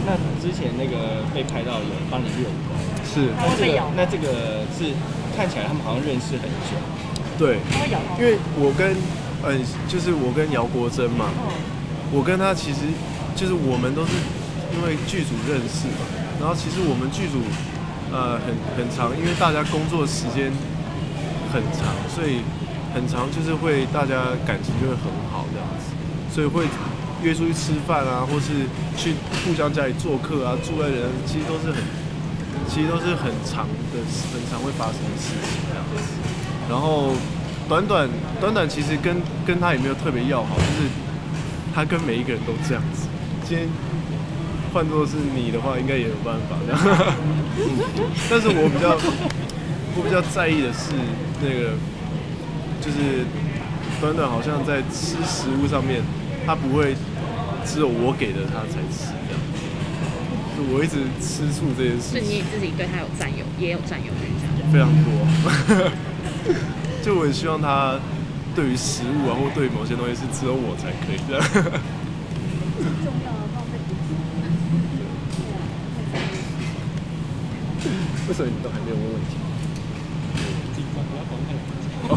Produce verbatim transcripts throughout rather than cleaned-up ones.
那之前那个被拍到有帮你遛狗， 是。 那这个那这个是看起来他们好像认识很久。 对，因为我跟嗯，就是我跟姚国珍嘛，我跟他其实就是我们都是因为剧组认识嘛，然后其实我们剧组呃很很长，因为大家工作时间很长，所以很长就是会大家感情就会很好这样子，所以会约出去吃饭啊，或是去互相家里做客啊，住在人其实都是很其实都是很长的很常会发生的事情这样子，然后。短短短短其实跟跟他也没有特别要好，就是他跟每一个人都这样子。今天换作是你的话，应该也有办法这样。但是我比较我比较在意的是那个，就是短短好像在吃食物上面，他不会只有我给的他才吃这样。就我一直吃醋这件事情。 是你自己对他有占有，也有占有欲这样。 非常多。就我很希望他对于食物啊，或对于某些东西是只有我才可以这样。 重要的浪费彼此。 为什么你都还没有问问题？好，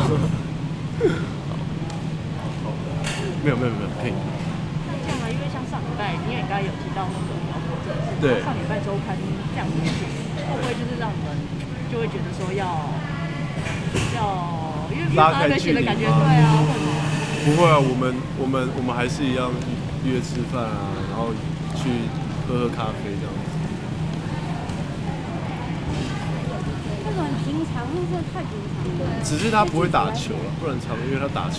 没有没有没有，可以。 那这样啊，因为像上礼拜，你也刚刚有提到那个姚国珍， 对， 上礼拜周刊这样子写，会不会就是让你们就会觉得说要要？ 拉开距离吗？ 对啊， 不会啊，我们我们我们还是一样约吃饭啊，然后去喝喝咖啡这样子。 那个很平常，那真的太平常了。 只是他不会打球了，不然常约他打球。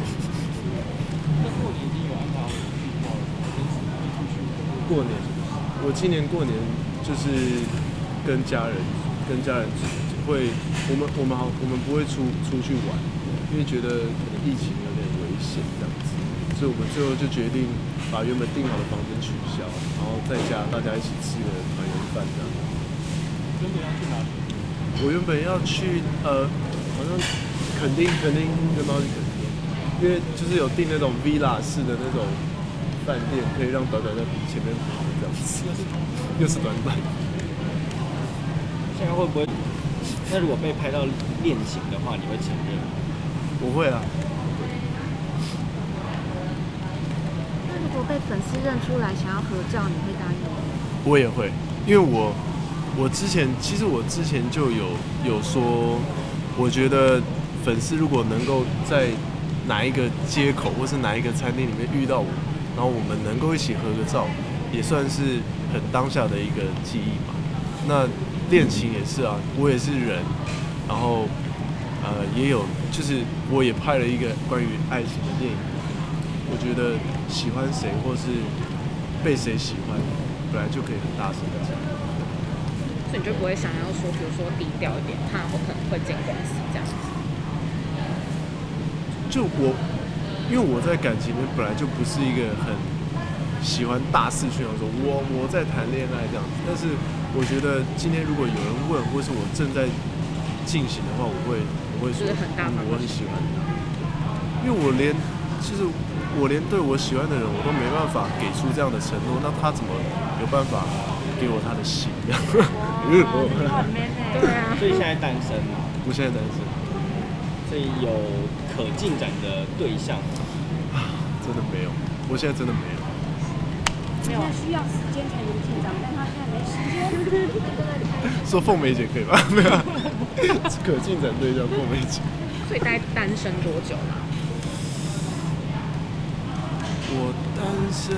过年，我今年过年就是跟家人跟家人。会，我们我们好，我们不会出出去玩，因为觉得可能疫情有点危险这样子，所以我们最后就决定把原本订好的房间取消，然后在家大家一起吃个团圆饭这样。原本要去哪里？我原本要去呃，好像垦丁，垦丁跟猫去垦丁，因为就是有订那种 villa 式的那种饭店，可以让短短在前面跑这样子，又是短短。 现在会不会？那如果被拍到恋情的话，你会承认吗？ 我会啊。 那如果被粉丝认出来想要合照，你会答应吗？ 我也会，因为我我之前其实我之前就有有说，我觉得粉丝如果能够在哪一个街口或是哪一个餐厅里面遇到我，然后我们能够一起合个照，也算是很当下的一个记忆嘛。那恋情也是啊，我也是人，然后呃也有，就是我也拍了一个关于爱情的电影。我觉得喜欢谁或是被谁喜欢，本来就可以很大声的讲。 所以你就不会想要说，比如说低调一点，怕我可能会进公司这样子。 就我，因为我在感情里面本来就不是一个很喜欢大肆宣扬说我我在谈恋爱这样子，但是我觉得今天如果有人问，或是我正在进行的话，我会我会说， 就是很大方、 嗯，我很喜欢他，因为我连就是我连对我喜欢的人我都没办法给出这样的承诺，那他怎么有办法给我他的心这样？ 对啊， 所以现在单身嘛？ 我现在单身， 所以有可进展的对象啊，真的没有，我现在真的没有。 没有需要时间才能进展，但他现在没时间。 说凤梅姐可以吧？没有，可进展对象凤梅姐。 所以大概单身多久啦？ 我单身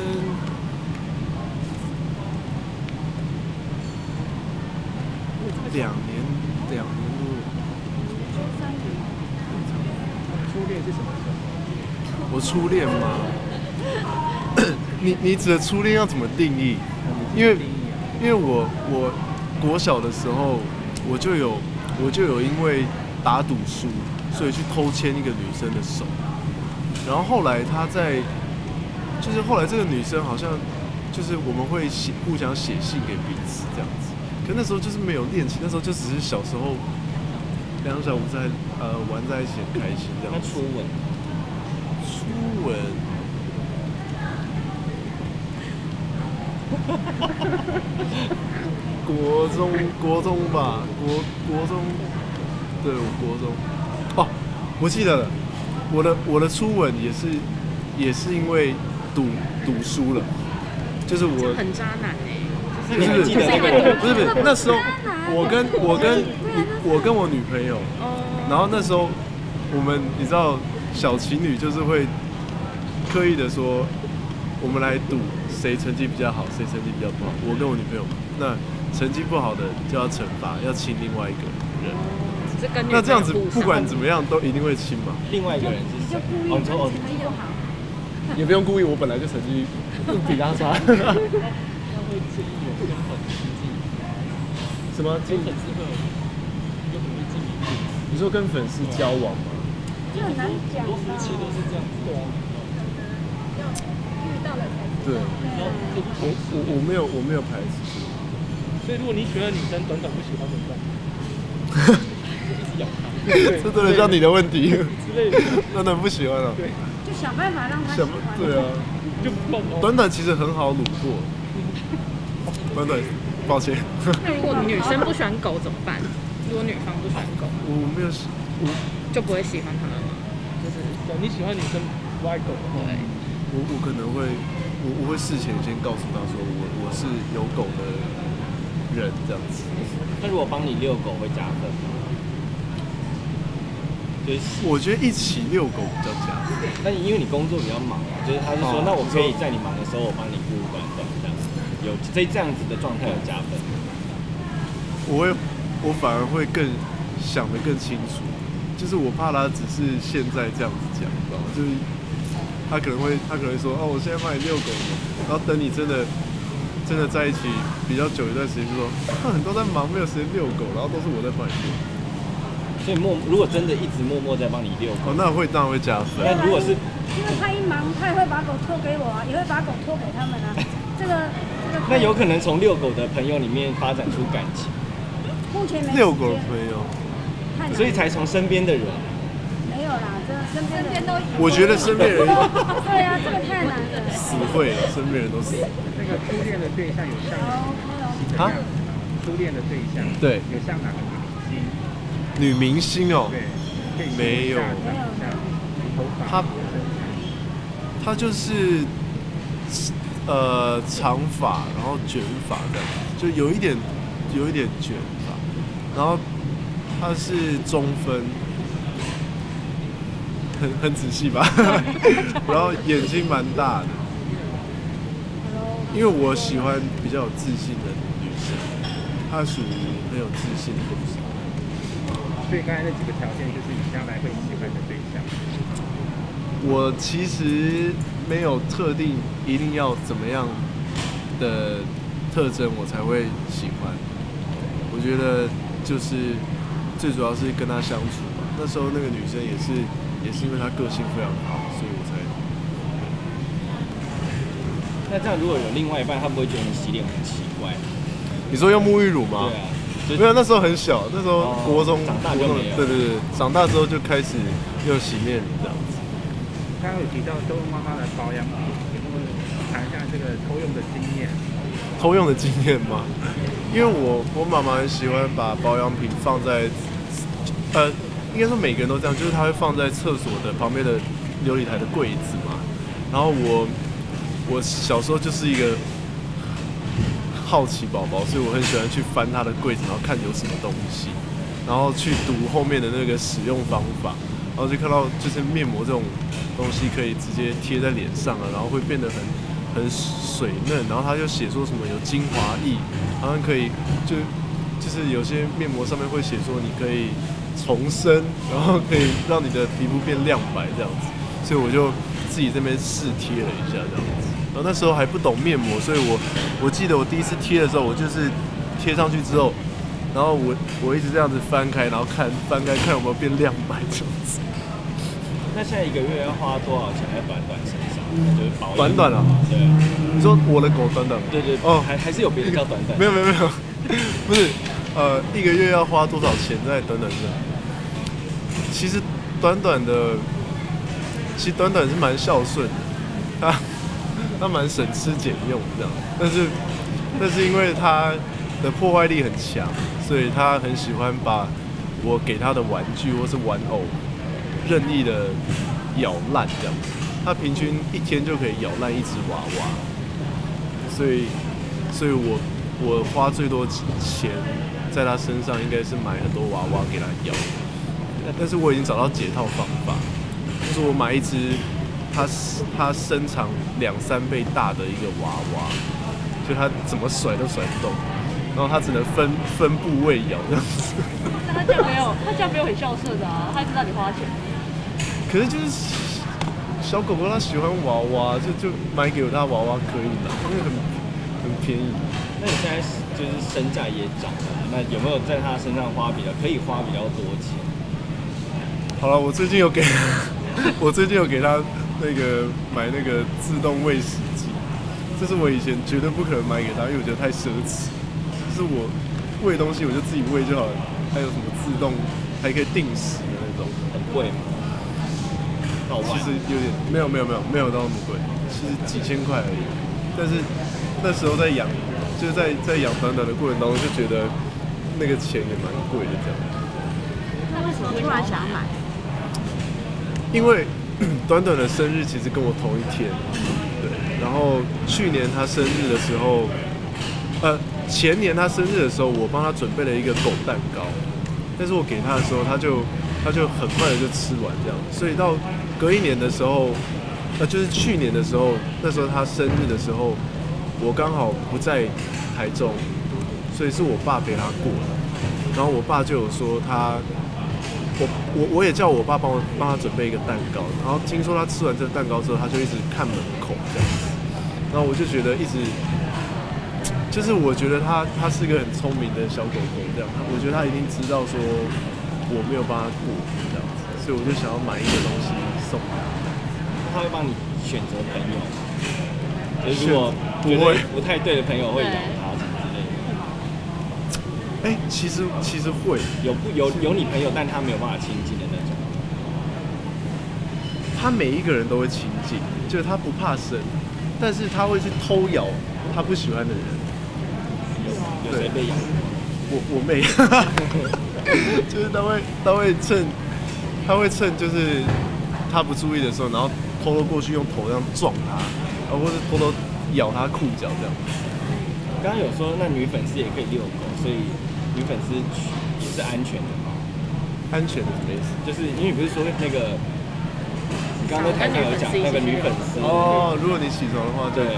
两年，两年多。初恋是什么时候？我初恋吗？你你指的初恋要怎么定义？因为因为我我国小的时候，我就有我就有因为打赌输，所以去偷牵一个女生的手。然后后来她在，就是后来这个女生好像就是我们会写互相写信给彼此这样子。可那时候就是没有恋情，那时候就只是小时候两小无猜，呃玩在一起很开心这样子。 那初吻？ 初吻。 国中国中吧，国国中，对，我国中。哦，我记得了，我的我的初吻也是也是因为赌赌输了，就是我很渣男哎、欸。 不是不是不是不是，那时候我跟我跟我跟我女朋友，然后那时候我们你知道小情侣就是会刻意的说，我们来赌谁成绩比较好，谁成绩比较不好。我跟我女朋友嘛，那成绩不好的就要惩罚，要亲另外一个人。那这样子不管怎么样都一定会亲嘛。 另外一个人是谁？哦，你说哦， 也不用故意，我本来就成绩比他差。什么？跟粉丝会有很多禁忌？你说跟粉丝交往吗？ 就很难讲。 很多夫妻都是这样子的。 遇到了才对。我我我没有我没有排斥。 所以如果你喜欢女生短短不喜欢怎么办？就一直咬她。 这真的像你的问题。 之类的。 短短不喜欢啊？ 对。 就想办法让他喜欢。 对啊。 就短短其实很好撸过。短短。抱歉。 那如果女生不喜欢狗怎么办？如果女方不喜欢狗， 我没有喜，我就不会喜欢它了吗？ 就是你喜欢女生不爱狗的话， 对， 我我可能会，我我会事前先告诉他说我我是有狗的人这样子。 那如果帮你遛狗会加分吗？就是我觉得一起遛狗比较加分。 那你因为你工作比较忙，就是他是说， 哦、 那我可以在你忙的时候我帮你顾管等这样。有这这样子的状态有加分， 我会，我反而会更想得更清楚，就是我怕他只是现在这样子讲，你知道吗？就是他可能会，他可能会说，哦，我现在帮你遛狗，然后等你真的真的在一起比较久一段时间，就说，他很多在忙，没有时间遛狗，然后都是我在帮你遛。 所以默如果真的一直默默在帮你遛狗， 哦，那会当然会加分。 但如果是， 因为他一忙，他也会把狗托给我啊，也会把狗托给他们啊，这个。 那有可能从遛狗的朋友里面发展出感情。 目前没遛狗的朋友， 所以才从身边的人。 没有啦，这身边人都。 我觉得身边人。 对啊，这个太难了。 死会了，身边人都死。 那个初恋的对象有像啊？ 初恋的对象对， 有像哪个女明星？ 女明星哦。 对， 没有。她，她就是。呃，长发，然后卷发这样，就有一点，有一点卷发，然后他是中分，很很仔细吧，然后眼睛蛮大的，因为我喜欢比较有自信的女生，她属于很有自信的女生。 所以刚才那几个条件就是你将来会喜欢的对象。 我其实没有特定一定要怎么样的特征我才会喜欢，我觉得就是最主要是跟他相处吧。那时候那个女生也是也是因为她个性非常好，所以我才。 那这样如果有另外一半，他不会觉得你洗脸很奇怪？ 你说用沐浴乳吗？ 对啊。 没有，那时候很小，那时候国中， 长大就没有。 对对对，长大之后就开始用洗面乳这样子。 刚刚有提到周妈妈的保养品，有没有谈一下这个偷用的经验？ 偷用的经验吗？因为我我妈妈很喜欢把保养品放在，呃，应该说每个人都这样，就是她会放在厕所的旁边的琉璃台的柜子嘛。然后我我小时候就是一个好奇宝宝，所以我很喜欢去翻她的柜子，然后看有什么东西，然后去读后面的那个使用方法。然后就看到就是面膜这种东西可以直接贴在脸上啊，然后会变得很很水嫩，然后他就写说什么有精华液，好像可以就就是有些面膜上面会写说你可以重生，然后可以让你的皮肤变亮白这样子，所以我就自己这边试贴了一下这样子。然后那时候还不懂面膜，所以我我记得我第一次贴的时候，我就是贴上去之后。然后我我一直这样子翻开，然后看翻开看有没有变亮白这样子。 那现在一个月要花多少钱在短短身上？就是保养。 短短啊？ 对。 你说我的狗短短吗？ 对对。哦，还还是有别的叫短短。 没有没有没有，不是，呃，一个月要花多少钱在短短身上？其实短短的，其实短短是蛮孝顺的，它它蛮省吃俭用这样。 但是但是因为它的破坏力很强，所以他很喜欢把我给他的玩具或是玩偶任意的咬烂这样子。他平均一天就可以咬烂一只娃娃，所以所以我我花最多钱在他身上应该是买很多娃娃给他咬。但是我已经找到解套方法，就是我买一只它它身长两三倍大的一个娃娃，就它怎么甩都甩不动，然后它只能分分部位咬这样子。 那他这样没有，他这样没有很孝顺的啊，他知道你花钱。 可是就是小狗狗它喜欢娃娃，就就买给它娃娃可以了，因为很很便宜。 那你现在就是身价也涨了，那有没有在它身上花比较可以花比较多钱？ 好了，我最近有给我最近有给他那个买那个自动喂食机，这是我以前绝对不可能买给他，因为我觉得太奢侈。就是我喂东西我就自己喂就好了，还有什么自动还可以定时的那种， 很贵吗？到万？ 其实有点没有没有没有没有到那么贵，其实几千块而已。但是那时候在养，就是在在养短短的过程当中，就觉得那个钱也蛮贵的这样。 那为什么突然想要买？ 因为短短的生日其实跟我同一天，对。然后去年他生日的时候，呃，前年他生日的时候，我帮他准备了一个狗蛋糕，但是我给他的时候，他就他就很快的就吃完这样。所以到隔一年的时候，呃，就是去年的时候，那时候他生日的时候，我刚好不在台中，所以是我爸陪他过的。然后我爸就有说他。我我我也叫我爸帮我帮他准备一个蛋糕，然后听说他吃完这个蛋糕之后，他就一直看门口这样子，然后我就觉得一直，就是我觉得他他是一个很聪明的小狗狗这样，我觉得他一定知道说我没有帮他过这样子，所以我就想要买一个东西送他。 他会帮你选择朋友，就是如果不会不太对的朋友会咬他什么之类的。 哎、欸，其实其实会有不有有你朋友，但他没有办法亲近的那种。 他每一个人都会亲近，就是他不怕生，但是他会去偷咬他不喜欢的人。 有有谁被咬？ 我我妹，就是他会他会趁他会趁就是他不注意的时候，然后偷偷过去用头这样撞他，然后或者偷偷咬他裤脚这样。 刚刚有说那女粉丝也可以遛狗，所以女粉丝也是安全的吗？ 安全的什么意思？ 就是因为你不是说那个，你刚刚在台上有讲那个女粉丝哦，如果你起床的话，对，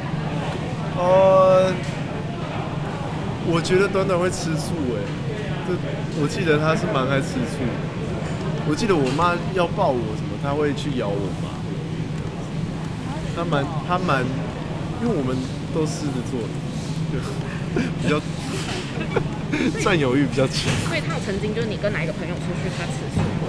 呃，我觉得短短会吃醋哎，这我记得他是蛮爱吃醋的。我记得我妈要抱我什么，她会去咬我妈。她蛮她蛮，因为我们都狮子座的。比较占有欲比较强， 所以他有曾经就是你跟哪一个朋友出去，他吃醋过，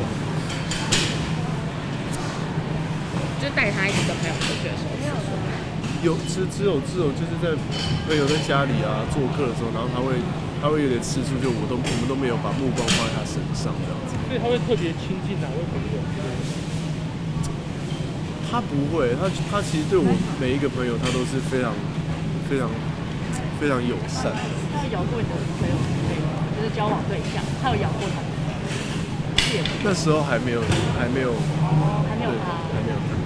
就带他一起跟朋友出去的时候吃醋。 有只只有只有就是在朋友在家里啊做客的时候，然后他会他会有点吃醋，就我都我们都没有把目光放在他身上这样子。 所以他会特别亲近哪位朋友？ 他不会，他他其实对我每一个朋友，他都是非常非常。非常友善。 他有咬过你的朋友之类的，就是交往对象，他有咬过他们。 那时候还没有，还没有， 哦，还没有他， 还没有他。